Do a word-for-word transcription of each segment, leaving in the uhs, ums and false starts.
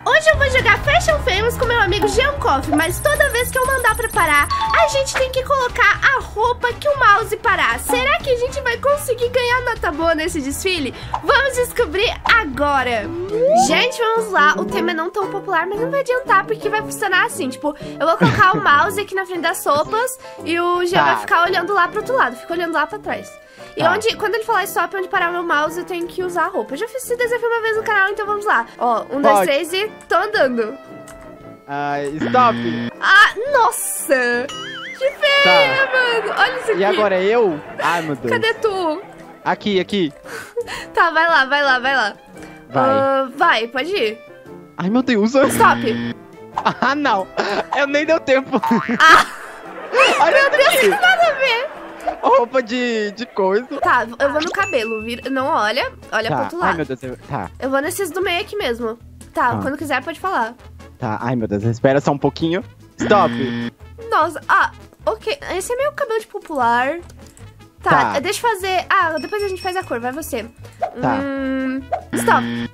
Hoje eu vou jogar Fashion Famous com meu amigo Jean Coffee, mas toda vez que eu mandar preparar, a gente tem que colocar a roupa que o mouse parar. Será que a gente vai conseguir ganhar nota boa nesse desfile? Vamos descobrir agora. Gente, vamos lá. O tema é não tão popular, mas não vai adiantar, porque vai funcionar assim, tipo, eu vou colocar o mouse aqui na frente das roupas e o Jean Tá. vai ficar olhando lá pro outro lado, fica olhando lá pra trás. E Tá. onde, quando ele falar stop, onde parar o meu mouse, eu tenho que usar a roupa. Eu já fiz esse desafio uma vez no canal, então vamos lá. Ó, um, dois, Pode. três e tô andando. Ah, stop. Ah, nossa! Que feia, mano! Olha isso aqui. E agora eu? Ai, meu Deus. Cadê tu? Aqui, aqui. Tá, vai lá, vai lá, vai lá. Vai. Ah, vai, pode ir. Ai, meu Deus. Stop. Ah, não. Eu nem deu tempo. Ah, Olha meu Deus, isso que aqui. nada a ver. Roupa de, de coisa. Tá, eu vou no cabelo. Vira... Não, olha. Olha pro Tá. outro Ai, lado. meu Deus. eu- Tá, Eu vou nesses do meio aqui mesmo. Tá, Ah. quando quiser pode falar. tá. Ai, meu Deus. Espera só um pouquinho. Stop. Nossa, ah, ok. Esse é meio cabelo de popular. Tá, Tá. deixa eu fazer... Ah, depois a gente faz a cor, vai você. Tá. Hum... Stop.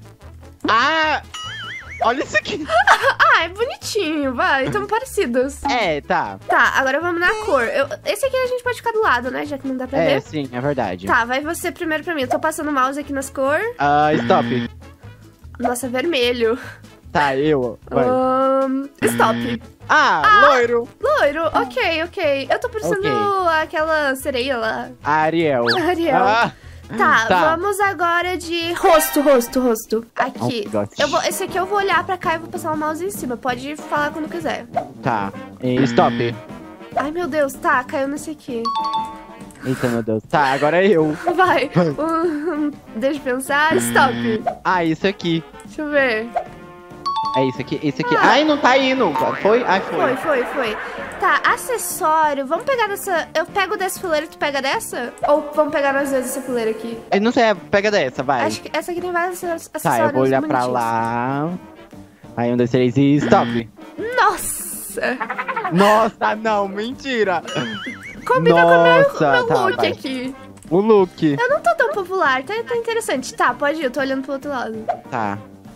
Ah! Olha isso aqui. Ah, é bonitinho, vai. Estamos parecidos. É, tá. Tá, agora vamos na cor. Eu- esse aqui a gente pode ficar do lado, né? Já que não dá pra É, ver. sim, é verdade. Tá, vai você primeiro pra mim. Eu tô passando o mouse aqui nas cores. Ah, stop. Nossa, vermelho. Tá, eu. Vai. Ahn, stop. Ah, loiro. Loiro, ok, ok. Eu tô parecendo Ok. aquela sereia lá. Ariel. Ariel. Ah, Tá, Tá. vamos agora de rosto, rosto, rosto. Aqui. Oh, God. Eu vou, esse aqui eu vou olhar pra cá e vou passar o mouse em cima. Pode falar quando quiser. tá. E stop. Ai, meu Deus, tá, caiu nesse aqui. Eita, meu Deus. Tá, agora é eu. Vai. Um, deixa eu pensar. Stop. Ah, isso aqui. Deixa eu ver. É isso aqui, esse aqui. Ah. Ai, não tá indo. Foi? Ai, foi. Foi, foi, foi. Tá, acessório. Vamos pegar dessa... Eu pego dessa fileira e tu pega dessa? Ou vamos pegar nós dois essa fileira aqui? Eu não sei, pega dessa, vai. Acho que essa aqui tem vários acessórios Tá, eu vou olhar pra bonitinhos. lá. Aí, um, dois, três e stop. Nossa! Nossa, não, mentira. Combina com o meu, Nossa, meu tá, look vai. aqui. O look. Eu não tô tão popular, tá, tá interessante. Tá, pode ir, eu tô olhando pro outro lado. Tá.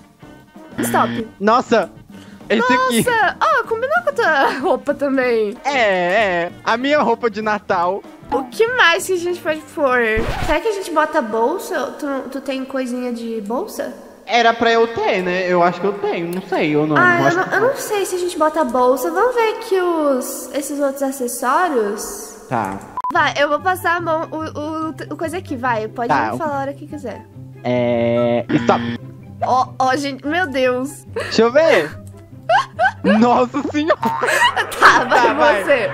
Stop. Nossa, esse aqui. Nossa! Ó, combinou com a tua roupa também. É, é. A minha roupa de Natal. O que mais que a gente pode pôr? Será que a gente bota bolsa? Tu, tu tem coisinha de bolsa? Era pra eu ter, né? Eu acho que eu tenho. Não sei, eu não. Ah, eu acho não, que- eu não sei se a gente bota bolsa. Vamos ver aqui os, esses outros acessórios. Tá. Vai, eu vou passar a mão, o, o, o coisa aqui, vai. Pode Tá. me falar a hora que quiser. É. Stop. Ó, ó, gente, meu Deus. Deixa eu ver. Nossa senhora. Tá, vai Tá, vai. você.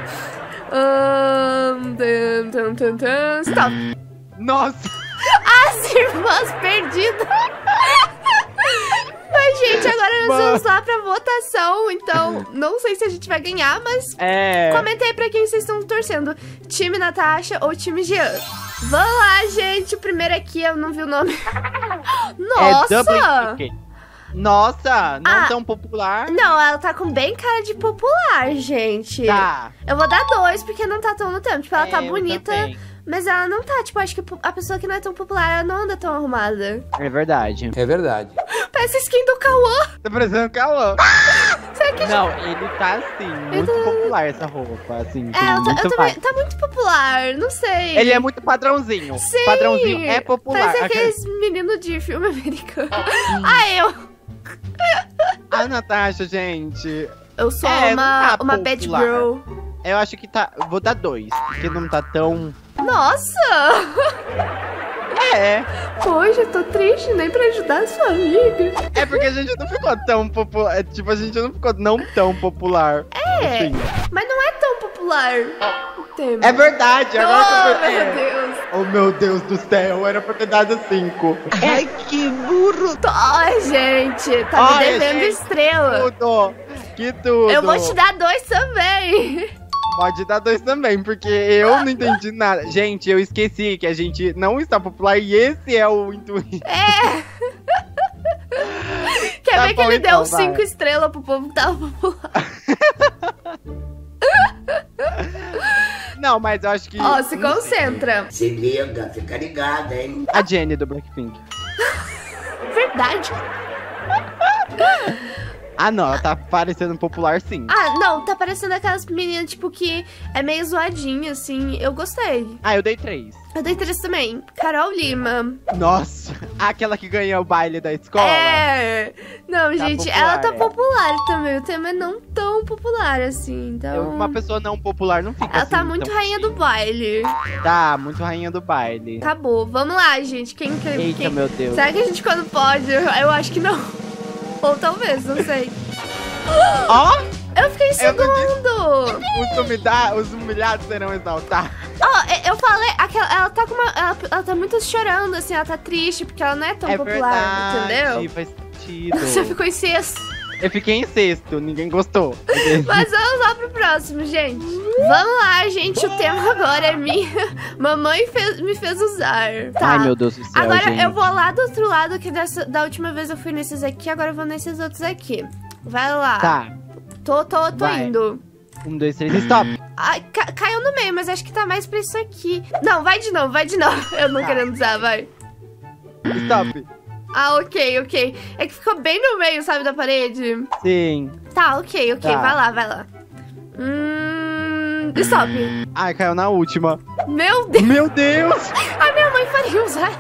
Ahn, tum, tum, tum, tum, stop. Nossa. As irmãs perdidas. Mas, gente, agora nós Mano. vamos lá pra votação. Então, não sei se a gente vai ganhar, mas É. comenta aí pra quem vocês estão torcendo. Time Natasha ou time Jean? Vamos lá, gente. O primeiro aqui, eu não vi o nome. É Dublin Nossa! Chicken. Nossa, não Ah. tão popular. Não, ela tá com bem cara de popular, gente. Tá. Eu vou dar dois, porque não tá tão no tempo. Tipo, ela tá É, eu bonita, também. mas ela não tá. Tipo, acho que a pessoa que não é tão popular, ela não anda tão arrumada. É verdade. É verdade. Parece a skin do Cauã. Tá parecendo calor. Será que... Não, ele tá assim, muito popular essa roupa, assim. tem É, eu, tô, muito eu também... vibe. Tá muito popular, não sei. Ele é muito padrãozinho. Sim. Padrãozinho é popular. Parece aqueles meninos de filme americano. Ah, eu... A Natasha, gente, Eu sou É, uma, não tá uma bad popular. girl. eu acho que tá. eu Vou dar dois, porque não tá tão. Nossa! É, Poxa, eu tô triste, nem pra ajudar a sua amiga. é porque a gente não ficou tão popular. É, tipo, a gente não ficou não tão popular. É, Assim. mas não é tão popular o tema. É verdade, agora que eu Oh, pensei- meu é. Deus. Oh meu Deus do céu, era pra ter dado cinco. Ai, que burro! Ai, gente, tá me Ai, devendo gente, estrela. Tudo! Que tudo! Eu vou te dar dois também. Pode dar dois também, porque eu não entendi nada. Gente, eu esqueci que a gente não está popular e esse é o intuito. É. Quer Tá ver que bom, ele então, deu vai. cinco estrelas pro povo que tava popular? Não, mas eu acho que Ó, se concentra. Se liga, fica ligado, hein? a Jenny do Blackpink. Verdade. Ah, não, ela tá parecendo popular sim. Ah, não, tá parecendo aquelas meninas, tipo, que é meio zoadinha, assim. Eu gostei. Ah, eu dei três. Eu dei três também. Carol Lima. Nossa, aquela que ganhou o baile da escola. É. Não, Tá gente, popular, ela tá é. popular também. O tema é não tão popular, assim. Então. Uma pessoa não popular não fica Ela assim, tá muito tão rainha do baile. Tá, muito rainha do baile. Acabou. Vamos lá, gente. Quem que. Eita, quem... meu Deus. Será que a gente quando pode? Eu, eu acho que não. Ou talvez, não sei. Ó! Eu fiquei em Eu não segundo! Os, humilha- os humilhados serão exaltados. Ó, eu falei, aquela, ela tá com uma. Ela, ela tá muito chorando, assim, ela tá triste, porque ela não é tão É popular, verdade, entendeu? faz sentido. Você ficou em sexto. Eu fiquei em sexto, ninguém gostou. Mas vamos lá pro próximo, gente. Vamos lá, gente. O tema agora é minha. Mamãe fez- me fez usar. Tá. Ai, meu Deus do céu, Agora gente. eu vou lá do outro lado, que dessa, da última vez eu fui nesses aqui, agora eu vou nesses outros aqui. Vai lá. Tá, Tô, tô, tô Vai. indo. um, dois, três, stop. Ai, ca- caiu no meio, mas acho que tá mais pra isso aqui. Não, vai de novo, vai de novo. Eu não Tá. querendo usar, vai. Stop. Ah, ok, ok. É que ficou bem no meio, sabe, da parede. Sim. Tá, ok, ok. Tá. Vai lá, vai lá. Hum... Stop. Ai, caiu na última. Meu Deus. Meu Deus! A minha mãe faria usar.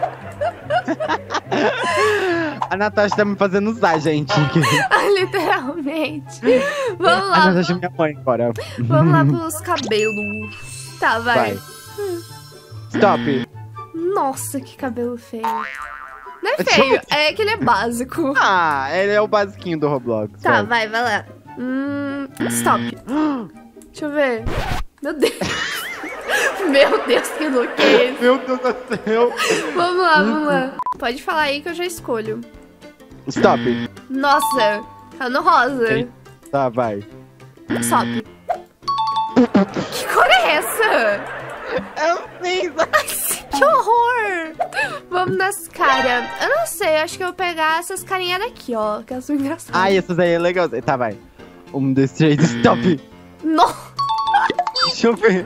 A Natasha tá me fazendo usar, gente. Literalmente. Vamos A lá. Natasha é minha mãe agora. Vamos lá pros cabelos. Tá, vai. Vai. Stop. Nossa, que cabelo feio. Não é Deixa eu feio, é que ele é básico. Ah, ele é o basiquinho do Roblox. Tá, vai. vai, vai lá. Hum, stop. Deixa eu ver. Meu Deus. Meu Deus, que look é esse? Meu Deus do céu. Vamos lá, vamos lá. Pode falar aí que eu já escolho. Stop. Nossa, tá no rosa. Ok. Tá, vai. Stop. Que cor é essa? É um cinza. Que horror! Vamos nas caras. Eu não sei, acho que eu vou pegar essas carinhas daqui, ó. Que elas são engraçadas. Ai, essas aí é legal. Tá, vai. Um, dois, três, stop. Nossa, Deixa eu ver.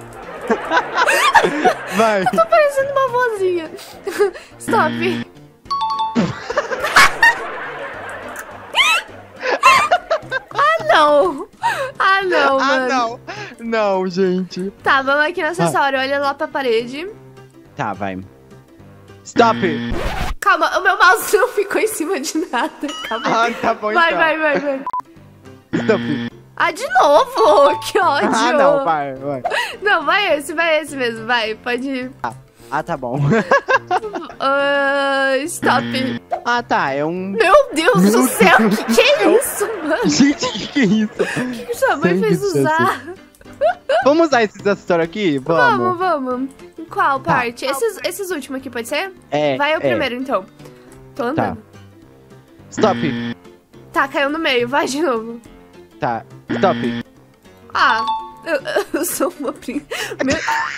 Vai. tô parecendo uma vozinha. Stop. Ah, não. Ah, não, Ah, mano. não. Não, gente. Tá, vamos aqui no acessório. Olha lá pra parede. Tá, vai. Stop. Calma, o meu mouse não ficou em cima de nada. Calma. Ah, tá bom Vai, então. vai, vai, vai. Stop. Ah, de novo! Que ódio! Ah, não, vai, vai. Não, vai esse, vai esse mesmo, vai, pode ir. Ah, tá bom. Ah, stop. Ah, tá, é um... Meu Deus Meu do céu, Deus que que é isso, mano? Gente, o que, que é isso? O que sua mãe Sangue fez de usar? Vamos usar esses acessórios aqui? Vamos, Vamos. vamos. Em qual Tá. parte? Esses, esses últimos aqui, pode ser? É, Vai o é. primeiro, então. Tô Tá. andando. Stop. Tá, caiu no meio, vai de novo. Tá. Stop. Ah, eu, eu sou uma prin... Meu...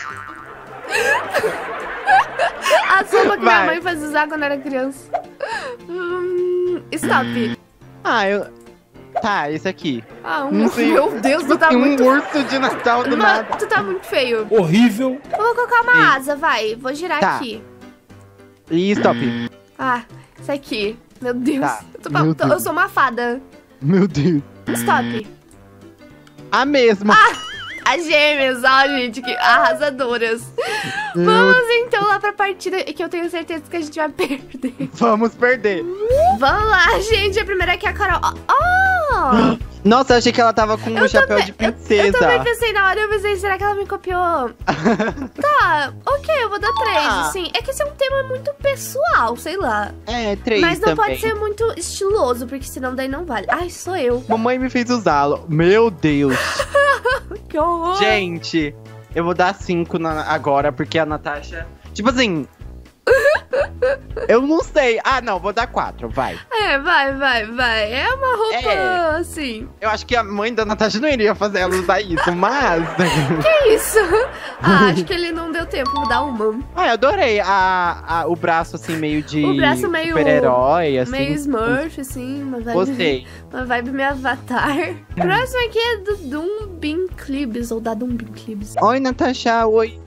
A sopa que minha Vai. mãe faz usar quando era criança. Hum, stop. Ah, eu... Tá, esse aqui. Ah, um... Não sei. Meu Deus, tu tá Tem um muito... urso de Natal do Mano, nada. tu tá muito feio. Horrível. Eu vou colocar uma Ei. asa, vai. Vou girar Tá. aqui. E stop. Ah, isso aqui. Meu Deus. Tá. Eu, tô pa- Meu tô- eu Deus. sou uma fada. Meu Deus. Stop. A mesma. As gêmeas, ó, gente, que arrasadoras. Meu- Vamos então lá pra partida que eu tenho certeza que a gente vai perder. Vamos perder. Vamos lá, gente. A primeira aqui é a Carol. Oh! Nossa, eu achei que ela tava com um Eu chapéu também- de Eu princesa. também pensei na hora, eu pensei, será que ela me copiou? Tá, ok, eu vou dar três, Ah. assim. É que esse é um tema muito pessoal, sei lá. É, três Mas não também. pode ser muito estiloso, porque senão daí não vale. Ai, sou eu. Mamãe me fez usá-lo. Meu Deus. Que horror. Gente, eu vou dar cinco na- agora, porque a Natasha... Tipo assim... eu não sei. Ah, não, vou dar quatro, vai. É, vai, vai, vai. É uma roupa, É. assim. Eu acho que a mãe da Natasha não iria fazer ela usar isso, mas... Que isso? Ah, acho que ele não deu tempo, vou dar uma. ah, eu adorei a, a- o braço, assim, meio de O braço meio- super-herói, assim. Meio Smurf, assim, uma vibe, Gostei. uma vibe meio Avatar. Próximo aqui é do Dumbin Clibs, ou da Dumbin Clibs. Oi, Natasha, oi.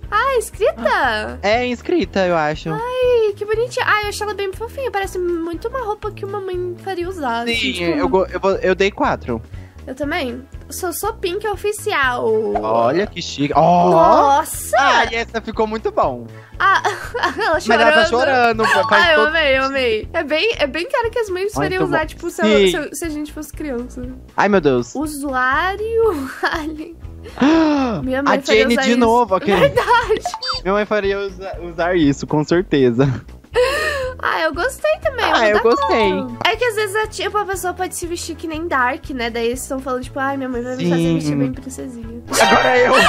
Ah, escrita? É inscrita, eu acho. Ai, que bonitinha. Ai, eu achei ela bem fofinha. Parece muito uma roupa que uma mãe faria usar. Sim, assim, tipo... eu, go- eu, vou- eu dei quatro. Eu também. Sou, sou pink oficial. Olha que chique. Oh! Nossa! Ai, essa ficou muito bom. Ah, ela Mas chorando. ela tá chorando. Faz Ai, eu todo... amei, eu amei. É bem, é bem cara que as mães Ai, fariam muito usar, bom. tipo, se, Sim. se- se a gente fosse criança. Ai, meu Deus. Usuário Alien. Minha mãe A faria Jenny usar de isso. novo. Aquele... Verdade. Minha mãe faria usa- usar isso, com certeza. Ah, eu gostei também. Ah, vou eu dar gostei. quatro. É que às vezes a, tipo, a pessoa pode se vestir que nem Dark, né? Daí eles estão falando, tipo, ai, minha mãe vai me fazer Sim. vestir bem princesinha. Agora eu.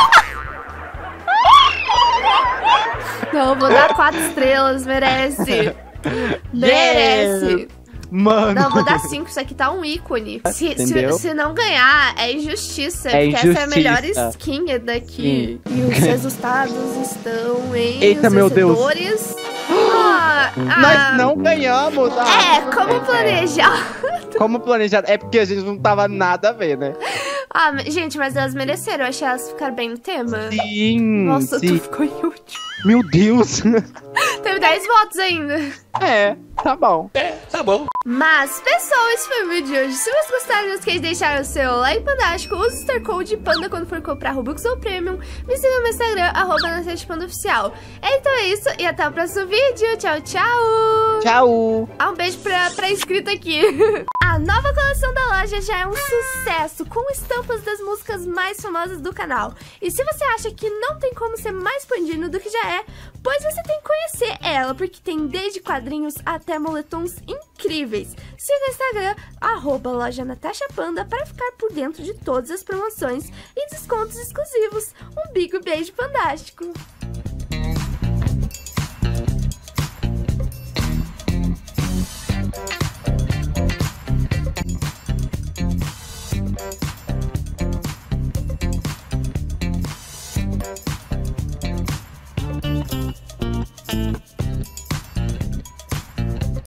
Não, vou dar quatro estrelas, merece. Merece. Mano. Não, vou dar cinco, isso aqui tá um ícone. Se, se, Entendeu? se não ganhar, é injustiça. É porque essa é a melhor injustiça. skin daqui. E os resultados estão em Eita, os meu Deus. vencedores. Ah, ah, Nós não ganhamos. Ah. É, como planejar. Como planejado. É porque a gente não tava nada a ver, né? Ah, mas- gente, mas elas mereceram. Eu achei elas ficaram bem no tema. Sim. Nossa, sim. tu ficou em último. Meu Deus. Teve dez votos ainda. É, tá bom. Tá bom. Mas, pessoal, esse foi o vídeo de hoje. Se vocês gostaram, não esqueça de deixar o seu like fantástico. Use o Star Code Panda quando for comprar Robux ou Premium. Me siga no meu Instagram, arroba NatashaPandaOficial. Então é isso, e até o próximo vídeo. Tchau, tchau. Tchau. Ah, um beijo pra, pra inscrita aqui. A nova coleção da loja já é um sucesso, com estampas das músicas mais famosas do canal. E se você acha que não tem como ser mais pandino do que já é, pois você tem que conhecer ela, porque tem desde quadrinhos até moletons incríveis. Siga o Instagram, arroba loja Natasha Panda, para ficar por dentro de todas as promoções e descontos exclusivos. Um bico beijo fantástico! Thank you.